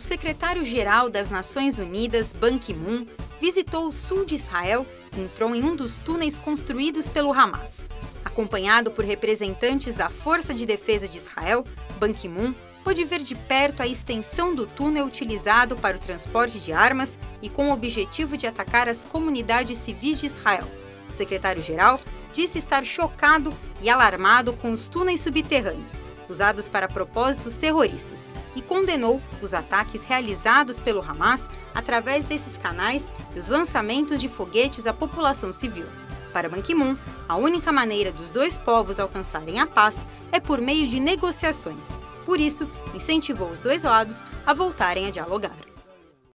secretário-geral das Nações Unidas, Ban Ki-moon, visitou o sul de Israel e entrou em um dos túneis construídos pelo Hamas. Acompanhado por representantes da Força de Defesa de Israel, Ban Ki-moon pôde ver de perto a extensão do túnel utilizado para o transporte de armas e com o objetivo de atacar as comunidades civis de Israel. O secretário-geral disse estar chocado e alarmado com os túneis subterrâneos, usados para propósitos terroristas, e condenou os ataques realizados pelo Hamas através desses canais e os lançamentos de foguetes à população civil. Para Ban Ki-moon, a única maneira dos dois povos alcançarem a paz é por meio de negociações. Por isso, incentivou os dois lados a voltarem a dialogar.